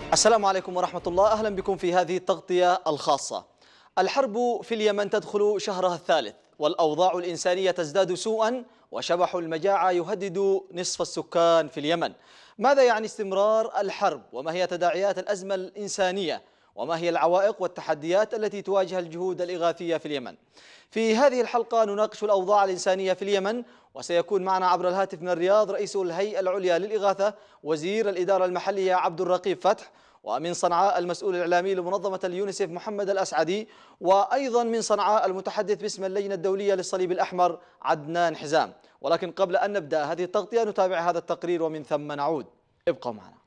السلام عليكم ورحمة الله. أهلا بكم في هذه التغطية الخاصة. الحرب في اليمن تدخل شهرها الثالث، والأوضاع الإنسانية تزداد سوءا، وشبح المجاعة يهدد نصف السكان في اليمن. ماذا يعني استمرار الحرب؟ وما هي تداعيات الأزمة الإنسانية؟ وما هي العوائق والتحديات التي تواجه الجهود الإغاثية في اليمن؟ في هذه الحلقة نناقش الأوضاع الإنسانية في اليمن، وسيكون معنا عبر الهاتف من الرياض رئيس الهيئة العليا للإغاثة وزير الإدارة المحلية عبد الرقيب فتح، ومن صنعاء المسؤول الإعلامي لمنظمة اليونيسف محمد الأسعدي، وأيضا من صنعاء المتحدث باسم اللجنة الدولية للصليب الأحمر عدنان حزام. ولكن قبل أن نبدأ هذه التغطية نتابع هذا التقرير ومن ثم نعود. ابقوا معنا.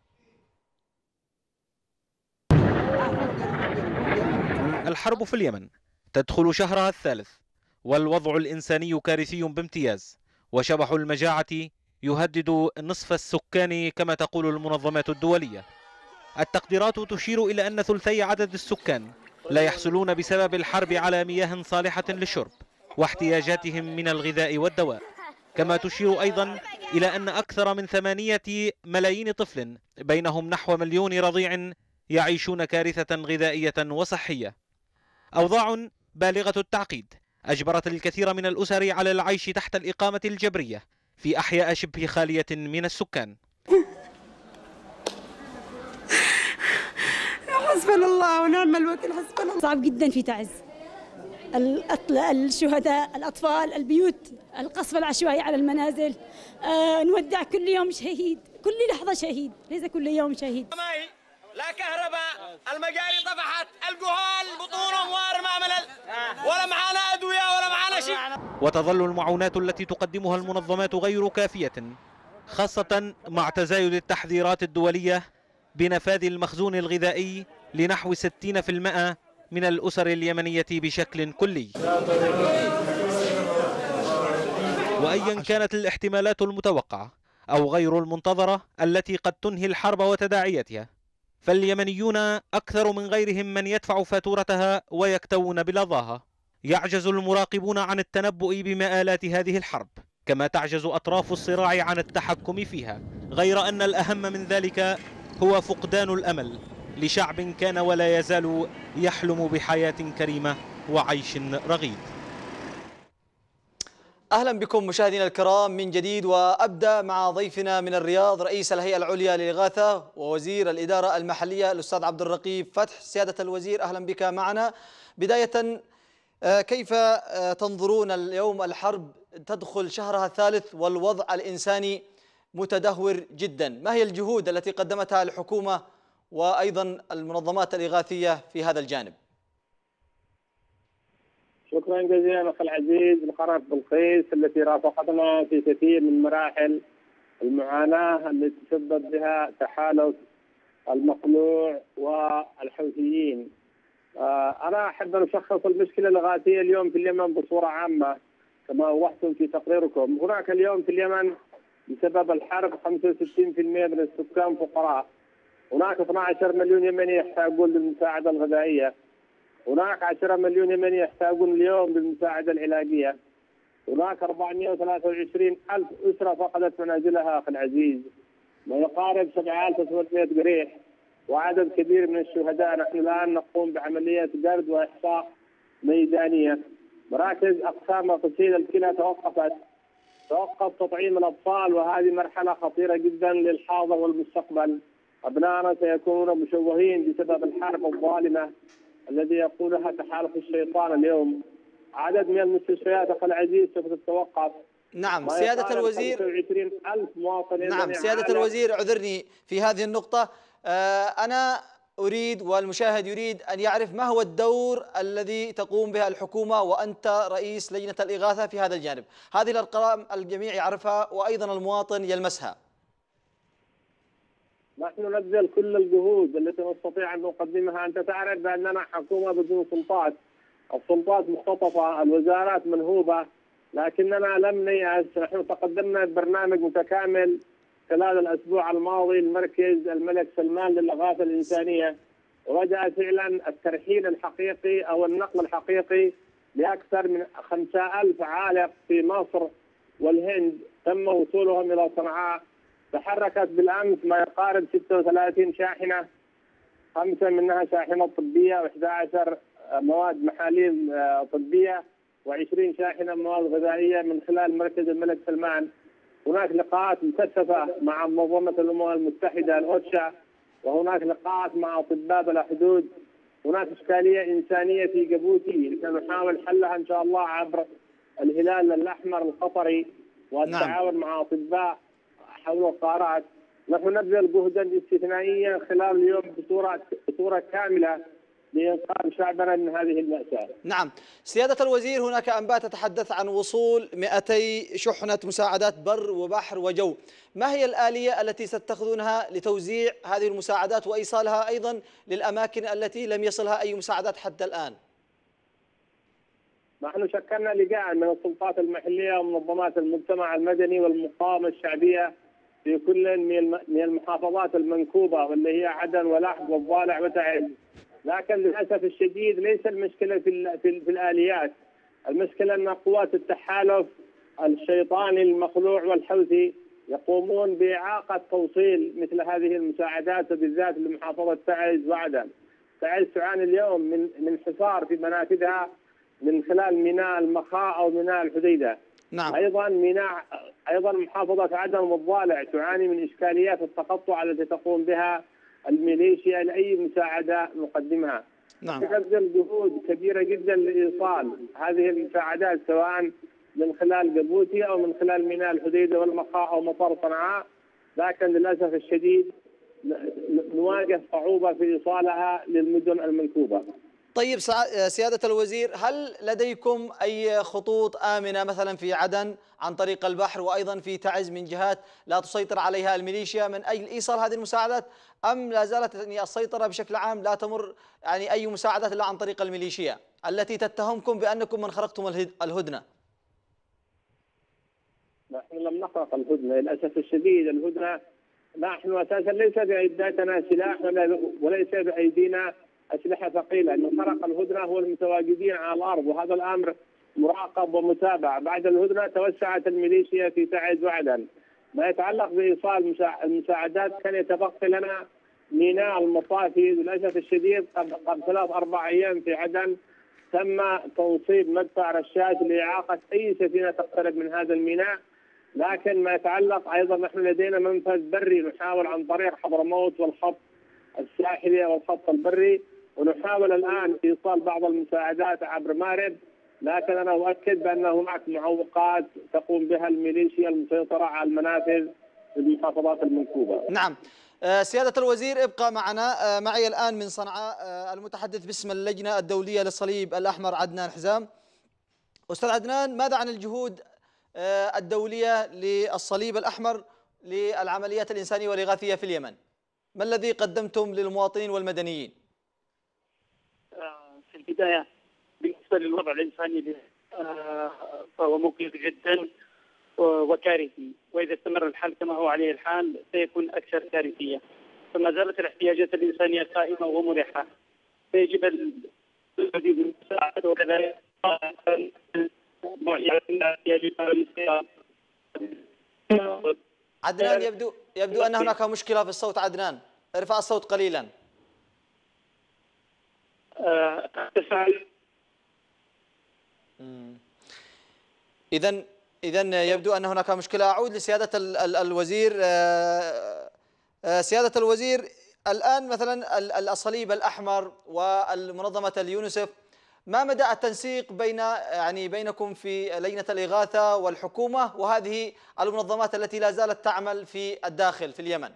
الحرب في اليمن تدخل شهرها الثالث، والوضع الإنساني كارثي بامتياز، وشبح المجاعة يهدد نصف السكان كما تقول المنظمات الدولية. التقديرات تشير إلى أن ثلثي عدد السكان لا يحصلون بسبب الحرب على مياه صالحة للشرب واحتياجاتهم من الغذاء والدواء، كما تشير أيضا إلى أن أكثر من 8 ملايين طفل بينهم نحو مليون رضيع يعيشون كارثة غذائية وصحية. أوضاع بالغة التعقيد أجبرت الكثير من الأسر على العيش تحت الإقامة الجبرية في أحياء شبه خالية من السكان. حسبنا الله ونعم الوكيل. حسبنا الله. صعب جدا في تعز الشهداء، الأطفال، البيوت، القصف العشوائي على المنازل. نودع كل يوم شهيد، كل لحظة شهيد، ليس كل يوم شهيد. لا كهرباء، المجاري طفحت، الجهال بطونهم وارمى ولا معانا أدوية ولا معانا شيء. وتظل المعونات التي تقدمها المنظمات غير كافية، خاصة مع تزايد التحذيرات الدولية بنفاذ المخزون الغذائي لنحو 60% من الأسر اليمنية بشكل كلي. وأيا كانت الاحتمالات المتوقعة أو غير المنتظرة التي قد تنهي الحرب وتداعياتها، فاليمنيون أكثر من غيرهم من يدفع فاتورتها ويكتوون بلظاها. يعجز المراقبون عن التنبؤ بمآلات هذه الحرب، كما تعجز أطراف الصراع عن التحكم فيها، غير أن الأهم من ذلك هو فقدان الأمل لشعب كان ولا يزال يحلم بحياة كريمة وعيش رغيد. أهلا بكم مشاهدينا الكرام من جديد، وأبدأ مع ضيفنا من الرياض رئيس الهيئة العليا للإغاثة ووزير الإدارة المحلية الأستاذ عبد الرقيب فتح. سيادة الوزير أهلا بك معنا. بداية، كيف تنظرون اليوم الحرب تدخل شهرها الثالث والوضع الإنساني متدهور جدا؟ ما هي الجهود التي قدمتها الحكومة وأيضا المنظمات الإغاثية في هذا الجانب؟ شكرا جزيلا أخي العزيز لقناة بلقيس التي رافقتنا في كثير من مراحل المعاناة التي تسبب بها تحالف المقلوع والحوثيين. أنا أحب أن أشخص المشكلة الإغاثية اليوم في اليمن بصورة عامة كما أوضحتم في تقريركم. هناك اليوم في اليمن بسبب الحرب 65% من السكان فقراء. هناك 12 مليون يمني يحتاجون للمساعدة الغذائية. هناك 10 مليون يمني يحتاجون اليوم للمساعدة العلاجية. هناك 423 ألف أسرة فقدت منازلها أخي العزيز، ما يقارب 7800 جريح، وعدد كبير من الشهداء. نحن الآن نقوم بعملية جرد وإحصاء ميدانية. مراكز أقسام غسيل الكلى توقف تطعيم الأطفال، وهذه مرحلة خطيرة جدا للحاضر والمستقبل. أبنائنا سيكونون مشوهين بسبب الحرب الظالمة الذي يقولها تحالف الشيطان. اليوم عدد من المستشفيات أخي العزيز سوف تتوقف. نعم سيادة الوزير. 25,000 مواطن. نعم سيادة الوزير، اعذرني في هذه النقطة. أنا أريد والمشاهد يريد أن يعرف ما هو الدور الذي تقوم به الحكومة وأنت رئيس لجنة الإغاثة في هذا الجانب. هذه الأرقام الجميع يعرفها وأيضا المواطن يلمسها. نحن نبذل كل الجهود التي نستطيع أن نقدمها. أنت تعرف بأننا حكومة بدون سلطات، السلطات مختطفة، الوزارات منهوبة، لكننا لم نيأس. نحن تقدمنا ببرنامج متكامل خلال الأسبوع الماضي لمركز الملك سلمان للإغاثة الإنسانية، وبدأ فعلا الترحيل الحقيقي أو النقل الحقيقي لأكثر من 5,000 عالق في مصر والهند تم وصولهم إلى صنعاء. تحركت بالأمس ما يقارب 36 شاحنة 5 منها شاحنة طبية و11 مواد محاليل طبية و20 شاحنة مواد غذائية من خلال مركز الملك سلمان. هناك لقاءات مكثفة مع منظمة الأمم المتحدة الأوتشا، وهناك لقاءات مع أطباء بلا حدود. هناك إشكالية إنسانية في جيبوتي نحاول حلها إن شاء الله عبر الهلال الأحمر القطري والتعاون مع أطباء حول القارات. نحن نبذل جهدا استثنائيا خلال اليوم بصورة كاملة لإنقاذ شعبنا من هذه المأساة. نعم سيادة الوزير، هناك أنباء تتحدث عن وصول 200 شحنة مساعدات بر وبحر وجو، ما هي الآلية التي ستتخذونها لتوزيع هذه المساعدات وإيصالها أيضا للأماكن التي لم يصلها أي مساعدات حتى الآن؟ نحن شكلنا لجان من السلطات المحلية ومنظمات المجتمع المدني والمقاومة الشعبية في كل من المحافظات المنكوبة واللي هي عدن ولحج والضالع وتعز. لكن للأسف الشديد ليس المشكلة في الآليات، المشكلة أن قوات التحالف الشيطاني المخلوع والحوثي يقومون بإعاقة توصيل مثل هذه المساعدات وبالذات لمحافظة تعز وعدن. تعز تعاني اليوم من حصار في منافذها من خلال ميناء المخاء أو ميناء الحديدة. نعم. أيضا محافظة عدن والضالع تعاني من إشكاليات التقطع التي تقوم بها الميليشيا لأي مساعدة نقدمها. نعم. تبذل جهود كبيرة جدا لإيصال هذه المساعدات سواء من خلال جيبوتي أو من خلال ميناء الحديدة والمخاء أو مطار صنعاء، لكن للأسف الشديد نواجه صعوبة في إيصالها للمدن المنكوبة. طيب سيادة الوزير، هل لديكم أي خطوط آمنة مثلا في عدن عن طريق البحر وأيضا في تعز من جهات لا تسيطر عليها الميليشيا من أجل إيصال هذه المساعدات، أم لا زالت السيطرة بشكل عام لا تمر أي مساعدات إلا عن طريق الميليشيا التي تتهمكم بأنكم من خرقتم الهدنة؟ نحن لم نخرق الهدنة للأسف الشديد. الهدنة نحن أساسا ليس بأيدينا سلاح وليس بأيدينا أسلحة ثقيلة. أن خرق الهدنة هو المتواجدين على الأرض، وهذا الأمر مراقب ومتابع. بعد الهدنة توسعت الميليشيا في تعز وعدن. ما يتعلق بإيصال المساعدات كان يتبقى لنا ميناء المصافي. للأسف الشديد قبل 3-4 أيام في عدن تم توصيل مدفع رشاش لإعاقة أي سفينة تقترب من هذا الميناء. لكن ما يتعلق أيضا نحن لدينا منفذ بري نحاول عن طريق حضرموت والخط الساحلي والخط البري، ونحاول الآن إيصال بعض المساعدات عبر مارب. لكن أنا أؤكد بأن هناك معوقات تقوم بها الميليشيا المسيطرة على المنافذ في المحافظات المنكوبة. نعم سيادة الوزير، ابقى معنا. معي الآن من صنعاء المتحدث باسم اللجنة الدولية للصليب الأحمر عدنان حزام. أستاذ عدنان، ماذا عن الجهود الدولية للصليب الأحمر للعمليات الإنسانية والإغاثية في اليمن؟ ما الذي قدمتم للمواطنين والمدنيين؟ في البداية بالنسبة للوضع الإنساني فهو مقلق جدا وكارثي، وإذا استمر الحال كما هو عليه الحال سيكون أكثر كارثية. فما زالت الاحتياجات الإنسانية قائمة وملحة، فيجب المزيد من المساعدة وكذلك عدنان، يبدو أن هناك مشكلة في الصوت. عدنان، ارفع الصوت قليلا. إذن يبدو أن هناك مشكلة. أعود لسيادة الوزير. سيادة الوزير، الآن مثلا الصليب الأحمر والمنظمة اليونسف، ما مدى التنسيق بينكم في لجنة الإغاثة والحكومة وهذه المنظمات التي لا زالت تعمل في الداخل في اليمن؟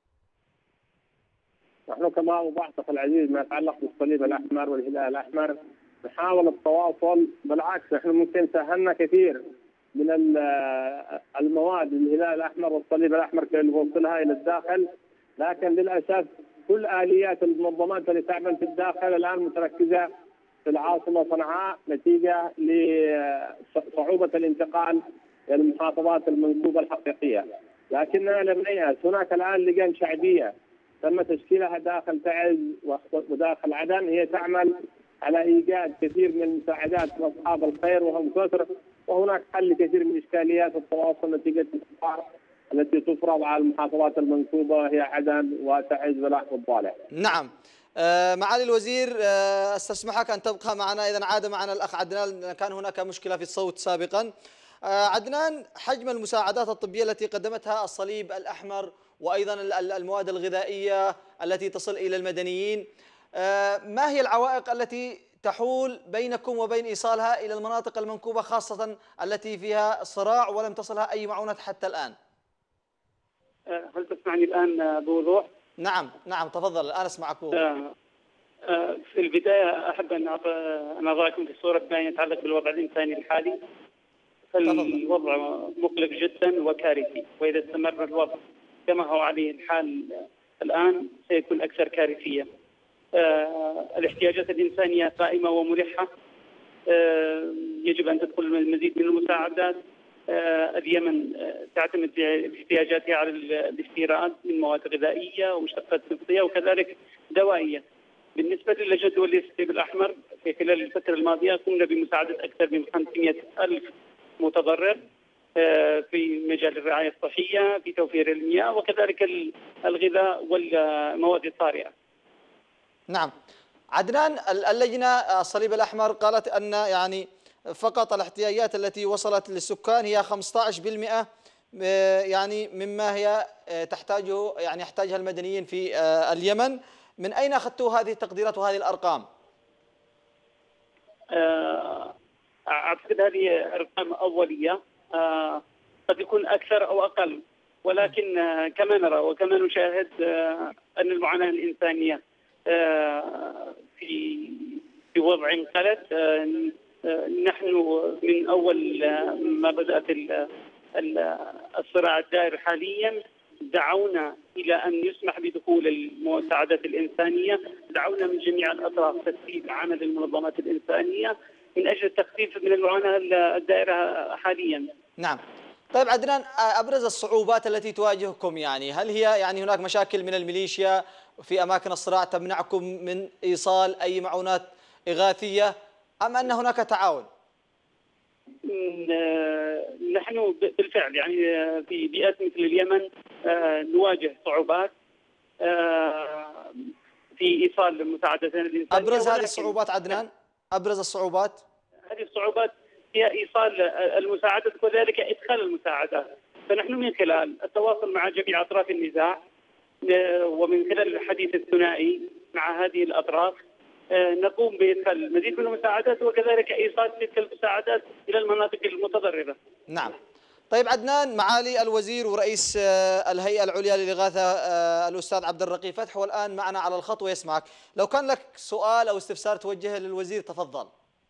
نحن كما أوضحت أخي العزيز ما يتعلق بالصليب الأحمر والهلال الأحمر نحاول التواصل. بالعكس نحن ممكن ساهمنا كثير من المواد للهلال الأحمر والصليب الأحمر كي نوصلها إلى الداخل، لكن للأسف كل آليات المنظمات التي تعمل في الداخل الآن متركزة في العاصمة صنعاء نتيجة لصعوبة الانتقال إلى المحافظات المنكوبة الحقيقية. لكننا لم نيأس. هناك الآن لجان شعبية تم تشكيلها داخل تعز وداخل عدن، هي تعمل على إيجاد كثير من المساعدات لأصحاب الخير وهم كثر، وهناك حل كثير من إشكاليات التواصل نتيجة الإصرار التي تفرض على المحافظات المنكوبة هي عدن وتعز ولحج والضالع. نعم معالي الوزير، استسمحك أن تبقى معنا. إذا عاد معنا الأخ عدنان، كان هناك مشكلة في الصوت سابقا. عدنان، حجم المساعدات الطبية التي قدمتها الصليب الأحمر وأيضا المواد الغذائية التي تصل إلى المدنيين، ما هي العوائق التي تحول بينكم وبين إيصالها إلى المناطق المنكوبة، خاصة التي فيها صراع ولم تصلها أي معونات حتى الآن؟ هل تسمعني الآن بوضوح؟ نعم نعم، تفضل، الآن أسمعك بوضوح. في البداية أحب أن أضعكم في صورة ما يتعلق بالوضع الإنساني الحالي. فالوضع مقلق جدا وكارثي، وإذا استمر الوضع كما هو عليه الحال الآن سيكون أكثر كارثية. الاحتياجات الإنسانية قائمة وملحة، يجب أن تدخل المزيد من المساعدات. اليمن تعتمد في احتياجاتها على الاستيراد من مواد غذائية ومشتقات نفطية وكذلك دوائية. بالنسبة للجنة الدولية للصليب الأحمر، في خلال الفترة الماضية قمنا بمساعدة أكثر من 500,000 متضرر في مجال الرعاية الصحية، في توفير المياه وكذلك الغذاء والمواد الطارئة. نعم عدنان، اللجنة الصليب الأحمر قالت أن يعني فقط الاحتياجات التي وصلت للسكان هي 15% يعني مما هي تحتاجه، يعني يحتاجها المدنيين في اليمن. من أين أخذتوا هذه التقديرات وهذه الأرقام؟ أعتقد هذه أرقام أولية، قد يكون أكثر أو أقل، ولكن كما نرى وكما نشاهد أن المعاناة الإنسانية في وضع قلت. نحن من أول ما بدأت الصراع الدائر حاليا دعونا إلى أن يسمح بدخول المساعدات الإنسانية، دعونا من جميع الأطراف تسهيل عمل المنظمات الإنسانية من أجل التخفيف من المعاناة الدائرة حاليا. نعم. طيب عدنان، أبرز الصعوبات التي تواجهكم، يعني هل هي يعني هناك مشاكل من الميليشيا في أماكن الصراع تمنعكم من إيصال أي معونات إغاثية، أم أن هناك تعاون؟ نحن بالفعل يعني في بيئات مثل اليمن نواجه صعوبات في إيصال المساعدات الإنسانية. أبرز هذه الصعوبات عدنان، أبرز الصعوبات؟ هذه الصعوبات هي إيصال المساعدات وكذلك إدخال المساعدات. فنحن من خلال التواصل مع جميع أطراف النزاع ومن خلال الحديث الثنائي مع هذه الأطراف نقوم بإدخال المزيد من المساعدات وكذلك إيصال تلك المساعدات إلى المناطق المتضررة. نعم. طيب عدنان، معالي الوزير ورئيس الهيئة العليا للإغاثة الأستاذ عبد الرقيب فتح هو الآن معنا على الخط ويسمعك. لو كان لك سؤال أو استفسار توجهه للوزير تفضل.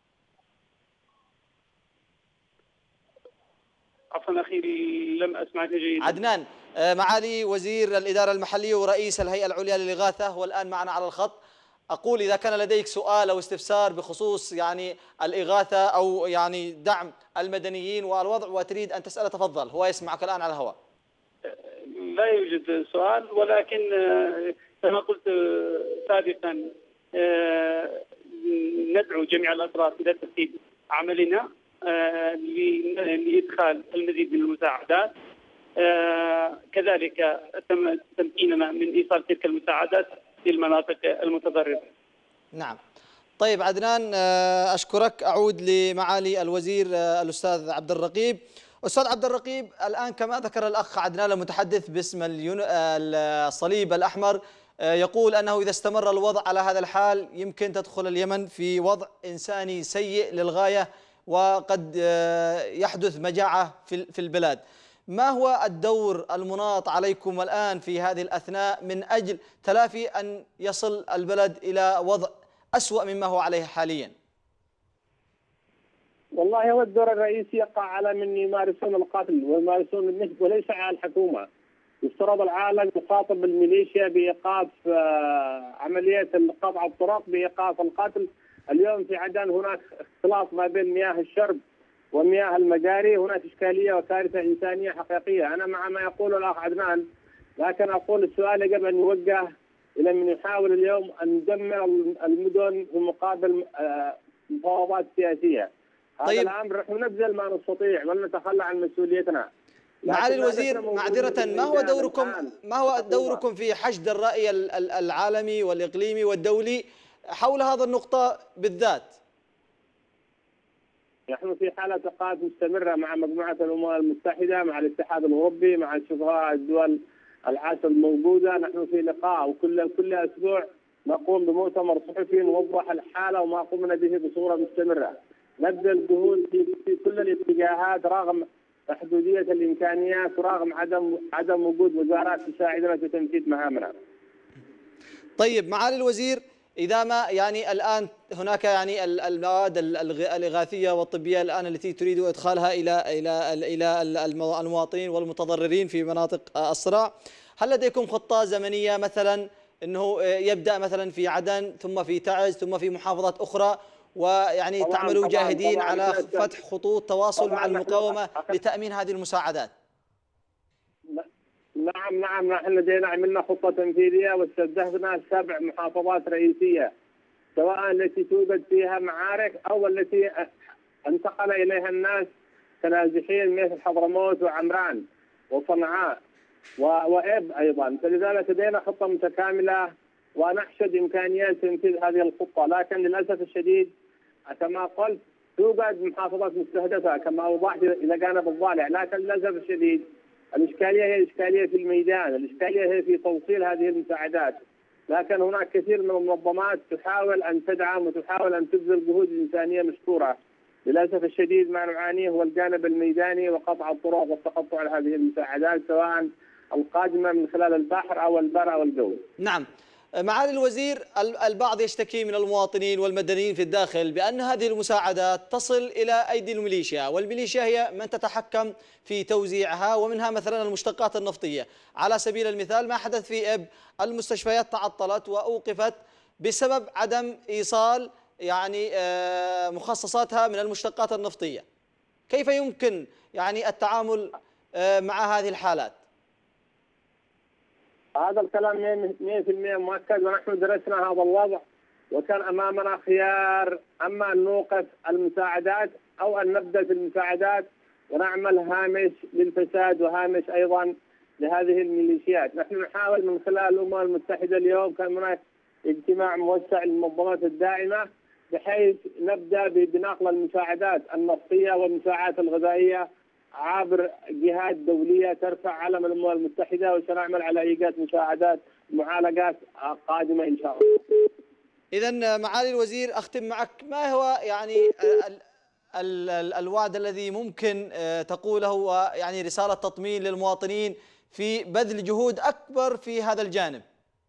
عفوا أخي لم أسمعك جيدا. عدنان، معالي وزير الإدارة المحلية ورئيس الهيئة العليا للإغاثة هو الآن معنا على الخط. أقول إذا كان لديك سؤال أو استفسار بخصوص يعني الإغاثة أو يعني دعم المدنيين والوضع وتريد أن تسأله تفضل، هو يسمعك الآن على الهواء. لا يوجد سؤال، ولكن كما قلت سابقا ندعو جميع الأطراف إلى ترتيب عملنا لإدخال المزيد من المساعدات، كذلك تمكيننا من إيصال تلك المساعدات للمناطق المتضررة. نعم. طيب عدنان، أشكرك. أعود لمعالي الوزير الأستاذ عبد الرقيب. أستاذ عبد الرقيب، الآن كما ذكر الأخ عدنان المتحدث باسم الصليب الأحمر، يقول أنه إذا استمر الوضع على هذا الحال يمكن تدخل اليمن في وضع إنساني سيء للغاية وقد يحدث مجاعة في البلاد. ما هو الدور المناط عليكم الآن في هذه الأثناء من أجل تلافي أن يصل البلد إلى وضع أسوأ مما هو عليه حاليا؟ والله هو الدور الرئيسي يقع على من يمارسون القتل ويمارسون النهب وليس على الحكومة. يفترض العالم يخاطب الميليشيا بإيقاف عملية قطع الطرق، بإيقاف القتل. اليوم في عدن هناك اختلاط ما بين مياه الشرب ومياه المجاري، هناك إشكالية وكارثة إنسانية حقيقية. أنا مع ما يقوله الأخ عدنان، لكن أقول السؤال يجب أن يوجه إلى من يحاول اليوم أن يدمر المدن في مقابل مفاوضات سياسية. طيب. هذا الأمر نحن نبذل ما نستطيع ولن نتخلى عن مسؤوليتنا. معالي الوزير معذرة، ما هو دوركم في حشد الرأي العالمي والإقليمي والدولي حول هذا النقطة بالذات؟ نحن في حالة لقاءات مستمرة مع مجموعة الأمم المتحدة، مع الاتحاد الأوروبي، مع شبراء الدول العاشرة الموجودة. نحن في لقاء، وكل أسبوع نقوم بمؤتمر صحفي نوضح الحالة وما قمنا به بصورة مستمرة. نبذل جهود في كل الاتجاهات رغم محدودية الإمكانيات ورغم عدم وجود وزارات تساعدنا في تنفيذ مهامنا. طيب معالي الوزير، إذا ما يعني الآن هناك يعني المواد الإغاثية والطبية الآن التي تريد إدخالها إلى المواطنين والمتضررين في مناطق الصراع، هل لديكم خطة زمنية مثلا أنه يبدأ مثلا في عدن ثم في تعز ثم في محافظات أخرى، ويعني تعملوا جاهدين على فتح خطوط تواصل مع المقاومة لتأمين هذه المساعدات؟ نعم نحن لدينا عملنا خطة تنفيذية واستهدفنا 7 محافظات رئيسية، سواء التي توجد فيها معارك أو التي انتقل إليها الناس كنازحين مثل حضرموت وعمران وصنعاء وإب أيضا. فلذلك لدينا خطة متكاملة ونحشد إمكانيات تنفيذ هذه الخطة، لكن للأسف الشديد كما قلت توجد محافظات مستهدفة كما أوضحت إلى جانب الضالع، لكن للأسف الشديد الإشكالية هي إشكالية في الميدان، الإشكالية هي في توصيل هذه المساعدات. لكن هناك كثير من المنظمات تحاول أن تدعم وتحاول أن تبذل جهود إنسانية مشكورة. للأسف الشديد ما نعانيه هو الجانب الميداني وقطع الطرق والتقطع هذه المساعدات سواء القادمة من خلال البحر أو البر أو الجو. نعم معالي الوزير، البعض يشتكي من المواطنين والمدنيين في الداخل بأن هذه المساعدات تصل إلى أيدي الميليشيا، والميليشيا هي من تتحكم في توزيعها، ومنها مثلا المشتقات النفطية. على سبيل المثال ما حدث في إب، المستشفيات تعطلت وأوقفت بسبب عدم إيصال يعني مخصصاتها من المشتقات النفطية. كيف يمكن يعني التعامل مع هذه الحالات؟ هذا الكلام 100% مؤكد، ونحن درسنا هذا الوضع وكان أمامنا خيار: أما أن نوقف المساعدات أو أن نبدأ في المساعدات ونعمل هامش للفساد وهامش أيضا لهذه الميليشيات. نحن نحاول من خلال الأمم المتحدة، اليوم كان هناك اجتماع موسع للمنظمات الداعمة بحيث نبدأ بنقل المساعدات النفطية والمساعدات الغذائية عبر جهات دولية ترفع علم الأمم المتحدة، وسنعمل على إيجاد مساعدات معالجات قادمة إن شاء الله. إذن معالي الوزير أختم معك، ما هو يعني الوعد الذي ممكن تقوله ويعني رسالة تطمين للمواطنين في بذل جهود أكبر في هذا الجانب؟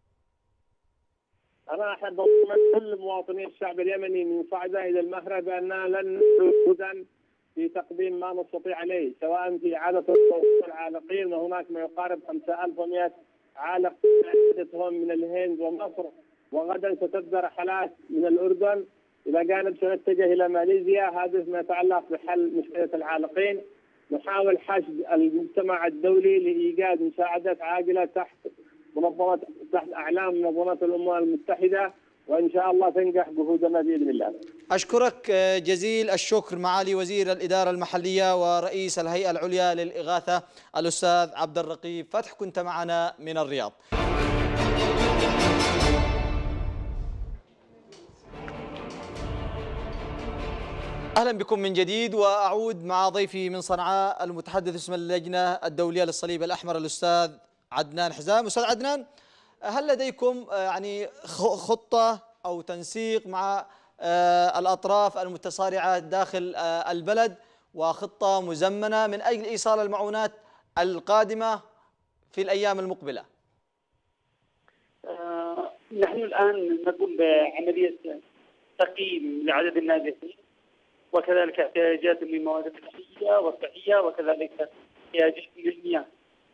أنا أحب أطمن كل مواطني الشعب اليمني من صعدة إلى المهرب بأننا لن نجهد في تقديم ما نستطيع عليه، سواء في إعادة العالقين، وهناك ما يقارب 5100 عالق عدتهم من الهند ومصر، وغدا ستبدأ رحلات من الأردن إلى جانب سنتجه إلى ماليزيا. هذا ما يتعلق بحل مشكلة العالقين. نحاول حشد المجتمع الدولي لإيجاد مساعدات عاجلة تحت أعلام منظمات الأمم المتحدة، وإن شاء الله تنجح جهودنا بإذن الله. أشكرك جزيل الشكر معالي وزير الإدارة المحلية ورئيس الهيئة العليا للإغاثة الأستاذ عبد الرقيب فتح، كنت معنا من الرياض. أهلا بكم من جديد، وأعود مع ضيفي من صنعاء المتحدث باسم اللجنة الدولية للصليب الأحمر الأستاذ عدنان حزام. أستاذ عدنان، هل لديكم يعني خطة أو تنسيق مع الأطراف المتصارعة داخل البلد وخطة مزمنة من أجل إيصال المعونات القادمة في الأيام المقبلة؟ نحن الآن نقوم بعملية تقييم لعدد النازحين، وكذلك احتياجات من مواد الصحية والصحية، وكذلك احتياجات من المياه.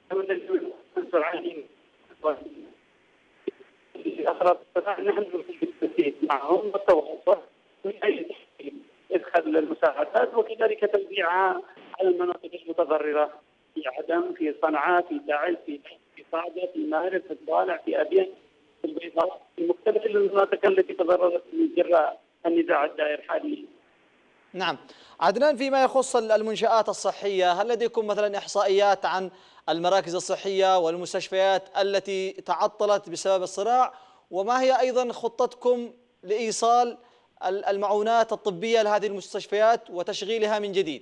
نحن بالتنسيق معهم والتواصل من أجل إدخال المساعدات وكذلك توزيعها على المناطق المتضررة في عدن، في صنعاء، في تعز، في صعدة، في مارب، في الضالع، في أبين، في البيضاء، في مختلف المناطق التي تضررت من جراء النزاع الدائر حاليا. نعم. عدنان، فيما يخص المنشآت الصحية، هل لديكم مثلا إحصائيات عن المراكز الصحية والمستشفيات التي تعطلت بسبب الصراع؟ وما هي أيضا خطتكم لإيصال المعونات الطبية لهذه المستشفيات وتشغيلها من جديد؟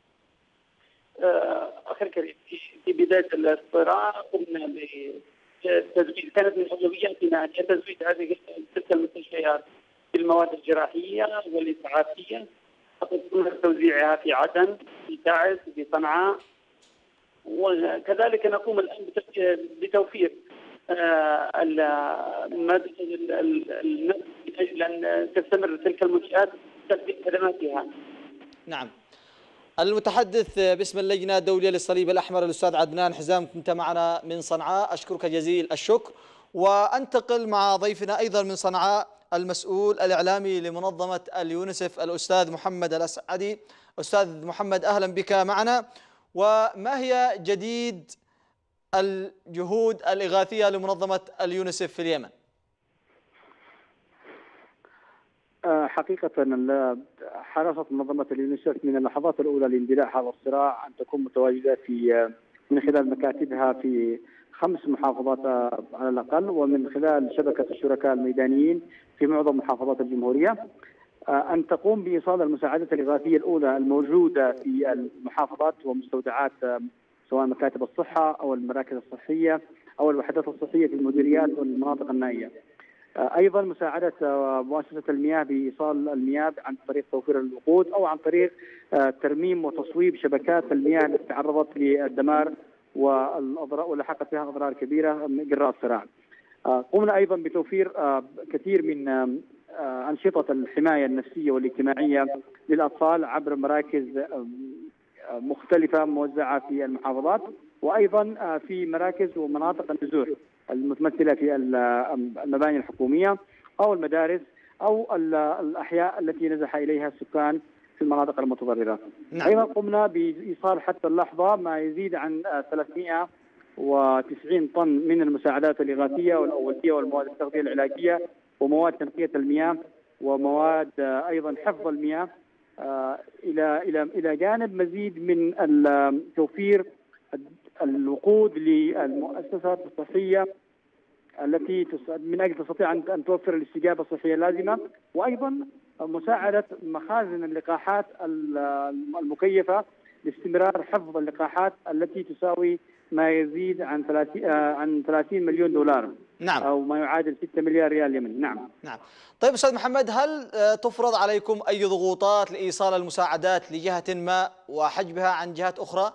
أخي الكريم، في بداية الصراع قمنا بتزويد، كانت من أولوياتنا تزويد هذه تلك المستشفيات بالمواد الجراحية والإسعافية. قمنا بتوزيعها في عدن، في تعز، في صنعاء، وكذلك نقوم الآن بتوفير مادة النفط من أجل أن تستمر تلك المنشآت تقديم خدماتها. نعم. المتحدث باسم اللجنة الدولية للصليب الأحمر الأستاذ عدنان حزام، كنت معنا من صنعاء، أشكرك جزيل الشكر. وأنتقل مع ضيفنا أيضا من صنعاء المسؤول الإعلامي لمنظمة اليونيسف الأستاذ محمد الأسعدي. أستاذ محمد، أهلا بك معنا. وما هي جديد الجهود الإغاثية لمنظمة اليونيسف في اليمن؟ حقيقة حرصت منظمة اليونيسف من اللحظات الأولى لاندلاع هذا الصراع أن تكون متواجدة من خلال مكاتبها في 5 محافظات على الأقل، ومن خلال شبكة الشركاء الميدانيين في معظم محافظات الجمهورية، أن تقوم بإيصال المساعدات الإغاثية الأولى الموجودة في المحافظات ومستودعات سواء مكاتب الصحة أو المراكز الصحية أو الوحدات الصحية في المديريات والمناطق النائية. أيضا مساعدة مؤسسة المياه بإيصال المياه عن طريق توفير الوقود أو عن طريق ترميم وتصويب شبكات المياه التي تعرضت للدمار ولحقت بها أضرار كبيرة جراء الصراع. قمنا أيضا بتوفير كثير من أنشطة الحماية النفسية والاجتماعية للأطفال عبر مراكز مختلفة موزعة في المحافظات، وأيضا في مراكز ومناطق النزوح المتمثلة في المباني الحكومية أو المدارس أو الأحياء التي نزح إليها السكان في المناطق المتضررة. نعم. أيضا قمنا بإيصال حتى اللحظة ما يزيد عن 390 طن من المساعدات الإغاثية والأولية والمواد التغذية العلاجية ومواد تنقية المياه ومواد أيضا حفظ المياه، إلى جانب مزيد من توفير الوقود للمؤسسات الصحية التي من أجل تستطيع أن توفر الاستجابة الصحية اللازمة، وأيضا مساعدة مخازن اللقاحات المكيفة لاستمرار حفظ اللقاحات التي تساوي ما يزيد عن 30 مليون دولار. نعم. أو ما يعادل 6 مليار ريال يمني. نعم. نعم. طيب أستاذ محمد، هل تفرض عليكم أي ضغوطات لإيصال المساعدات لجهة ما وحجبها عن جهات أخرى؟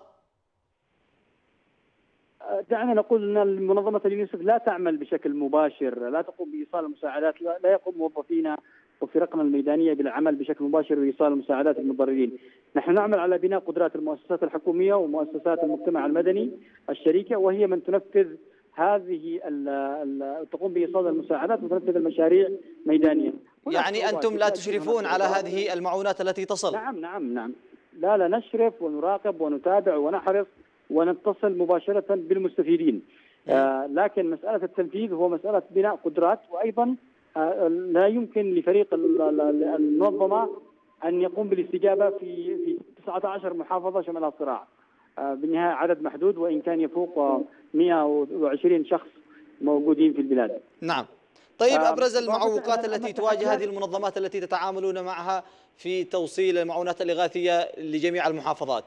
دعنا نقول أن منظمة اليونيسف لا تعمل بشكل مباشر، لا تقوم بإيصال المساعدات، لا يقوم موظفينا وفرقنا الميدانية بالعمل بشكل مباشر وإيصال المساعدات للمتضررين. نحن نعمل على بناء قدرات المؤسسات الحكومية ومؤسسات المجتمع المدني الشريكة، وهي من تنفذ هذه تقوم بإيصال المساعدات وتنفذ المشاريع ميدانيا. يعني أنتم لا تشرفون على هذه المعونات التي تصل؟ نعم. لا نشرف ونراقب ونتابع ونحرص ونتصل مباشرة بالمستفيدين. لكن مسألة التنفيذ هو مسألة بناء قدرات، وأيضا لا يمكن لفريق المنظمة أن يقوم بالاستجابة في 19 محافظة شمال الصراع. بالنهاية عدد محدود، وإن كان يفوق 120 شخص موجودين في البلاد. نعم. طيب، أبرز المعوقات التي تواجه هذه المنظمات التي تتعاملون معها في توصيل المعونات الإغاثية لجميع المحافظات؟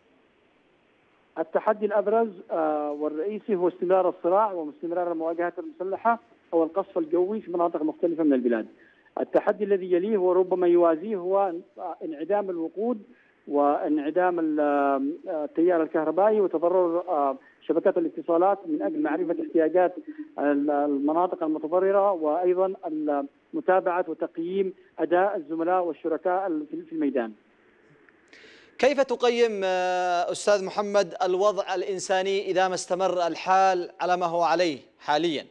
التحدي الأبرز والرئيسي هو استمرار الصراع واستمرار المواجهات المسلحة أو القصف الجوي في مناطق مختلفة من البلاد. التحدي الذي يليه وربما يوازيه هو انعدام الوقود وانعدام التيار الكهربائي وتضرر شبكات الاتصالات من أجل معرفة احتياجات المناطق المتضررة، وأيضا متابعة وتقييم أداء الزملاء والشركاء في الميدان. كيف تقيم أستاذ محمد الوضع الإنساني إذا ما استمر الحال على ما هو عليه حاليا؟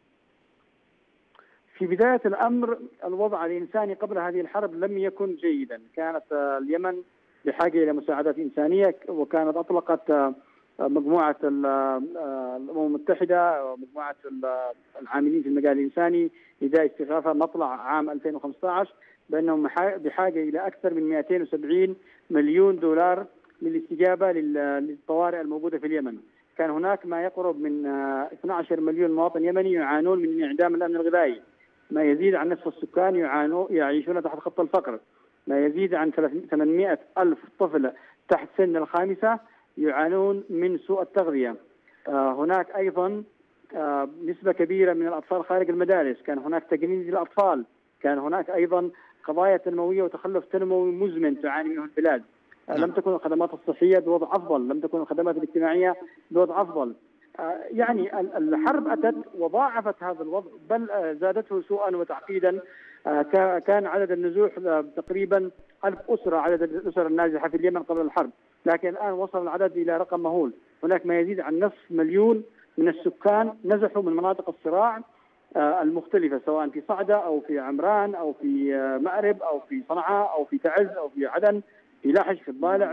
في بداية الأمر الوضع الإنساني قبل هذه الحرب لم يكن جيدا، كانت اليمن بحاجة إلى مساعدات إنسانية، وكانت أطلقت مجموعة الأمم المتحدة ومجموعة العاملين في المجال الإنساني نداء استغاثة مطلع عام 2015 بأنهم بحاجة إلى أكثر من 270 مليون دولار للاستجابة للطوارئ الموجودة في اليمن. كان هناك ما يقرب من 12 مليون مواطن يمني يعانون من انعدام الأمن الغذائي، ما يزيد عن نصف السكان يعيشون تحت خط الفقر، ما يزيد عن 800 ألف طفل تحت سن الخامسة يعانون من سوء التغذية. هناك أيضا نسبة كبيرة من الأطفال خارج المدارس، كان هناك تجنيد للأطفال، كان هناك أيضا قضايا تنموية وتخلف تنموي مزمن تعاني منه البلاد. لم تكن الخدمات الصحية بوضع أفضل، لم تكن الخدمات الاجتماعية بوضع أفضل. يعني الحرب أتت وضاعفت هذا الوضع، بل زادته سوءا وتعقيدا. كان عدد النزوح تقريبا 1000 أسرة، عدد الأسر النازحة في اليمن قبل الحرب، لكن الآن وصل العدد إلى رقم مهول. هناك ما يزيد عن نصف مليون من السكان نزحوا من مناطق الصراع المختلفة، سواء في صعدة أو في عمران أو في مأرب أو في صنعاء أو في تعز أو في عدن، في لحج، في الضالع،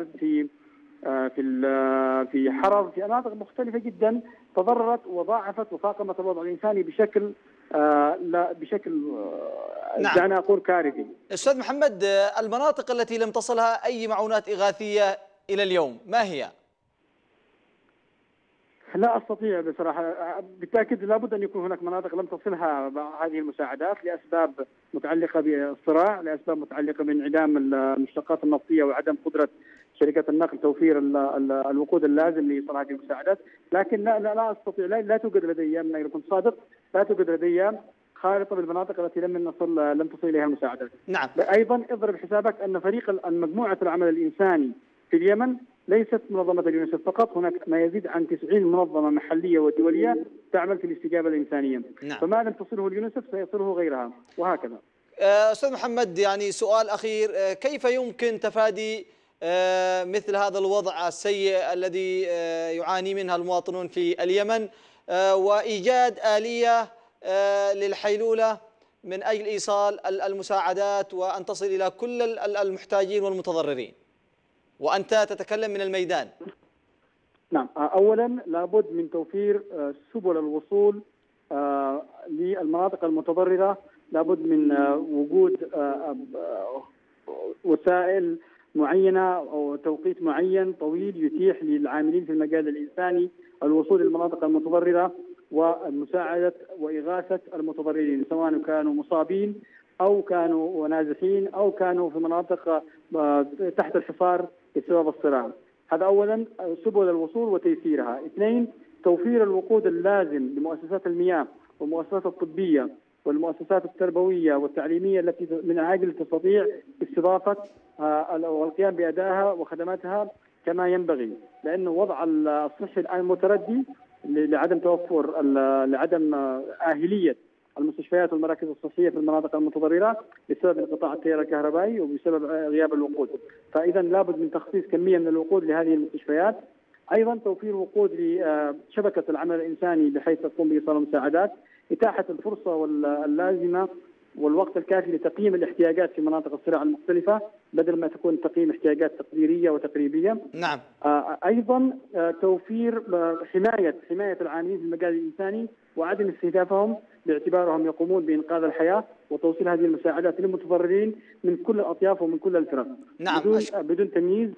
في حرر، في مناطق مختلفة جدا تضررت وضاعفت وفاقمت الوضع الإنساني بشكل نعم. دعنا أقول كارثي. أستاذ محمد، المناطق التي لم تصلها أي معونات إغاثية إلى اليوم ما هي؟ لا أستطيع بصراحة، بالتأكيد لابد أن يكون هناك مناطق لم تصلها هذه المساعدات لأسباب متعلقة بالصراع، لأسباب متعلقة بانعدام المشتقات النفطية وعدم قدرة شركات النقل توفير الوقود اللازم لإيصال هذه المساعدات. لكن لا أستطيع، لا توجد لدي، من أن كنت صادق، لا توجد لدي خارطة بالمناطق التي لم تصل إليها المساعدات. نعم. أيضا اضرب حسابك أن مجموعة العمل الإنساني في اليمن ليست منظمة اليونسف فقط، هناك ما يزيد عن 90 منظمة محلية ودولية تعمل في الاستجابة الإنسانية. نعم. فما لم تصله اليونسف سيصله غيرها وهكذا. أستاذ محمد، يعني سؤال أخير، كيف يمكن تفادي مثل هذا الوضع السيء الذي يعاني منها المواطنون في اليمن، وإيجاد آلية للحيلولة من أجل إيصال المساعدات وأن تصل إلى كل المحتاجين والمتضررين، وأنت تتكلم من الميدان؟ نعم، أولا لابد من توفير سبل الوصول للمناطق المتضررة، لابد من وجود وسائل معينة أو توقيت معين طويل يتيح للعاملين في المجال الإنساني الوصول للمناطق المتضررة ومساعدة وإغاثة المتضررين، سواء كانوا مصابين أو كانوا نازحين أو كانوا في مناطق تحت الحصار بسبب الصراع. هذا أولا سبل الوصول وتيسيرها. اثنين، توفير الوقود اللازم لمؤسسات المياه والمؤسسات الطبية والمؤسسات التربوية والتعليمية التي من أجل تستطيع استضافة والقيام بأدائها وخدماتها كما ينبغي، لأن وضع الصحي الآن متردي لعدم توفر لعدم آهلية المستشفيات والمراكز الصحية في المناطق المتضررة بسبب انقطاع التيار الكهربائي وبسبب غياب الوقود. فإذا لابد من تخصيص كمية من الوقود لهذه المستشفيات. أيضا توفير وقود لشبكة العمل الإنساني بحيث تقوم بإيصال المساعدات، إتاحة الفرصة اللازمة والوقت الكافي لتقييم الاحتياجات في مناطق الصراع المختلفة بدل ما تكون تقييم احتياجات تقديرية وتقريبية. نعم. أيضا توفير حماية العاملين في المجال الإنساني وعدم استهدافهم باعتبارهم يقومون بإنقاذ الحياة وتوصيل هذه المساعدات للمتضررين من كل الأطياف ومن كل الفرق. نعم. بدون تمييز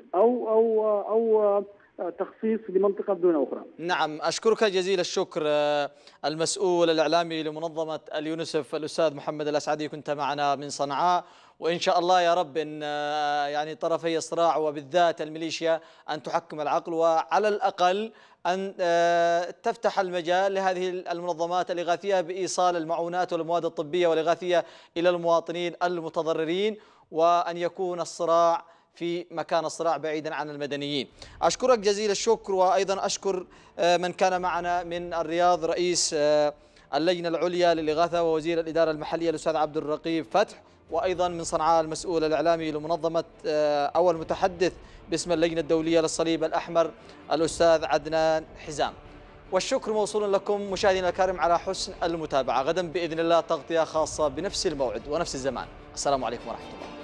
أو تخصيص لمنطقة دون أخرى. نعم، أشكرك جزيل الشكر المسؤول الإعلامي لمنظمة اليونسف الأستاذ محمد الأسعدي، كنت معنا من صنعاء. وإن شاء الله يا رب أن يعني طرفي الصراع وبالذات الميليشيا أن تحكم العقل، وعلى الأقل أن تفتح المجال لهذه المنظمات الإغاثية بإيصال المعونات والمواد الطبية والإغاثية إلى المواطنين المتضررين، وأن يكون الصراع في مكان الصراع بعيدا عن المدنيين. أشكرك جزيل الشكر، وأيضا أشكر من كان معنا من الرياض رئيس اللجنة العليا للإغاثة ووزير الإدارة المحلية الأستاذ عبد الرقيب فتح، وأيضا من صنعاء المسؤول الإعلامي لمنظمة أو المتحدث باسم اللجنة الدولية للصليب الأحمر الأستاذ عدنان حزام. والشكر موصول لكم مشاهدينا الكرام على حسن المتابعة. غدا بإذن الله تغطية خاصة بنفس الموعد ونفس الزمان. السلام عليكم ورحمة الله.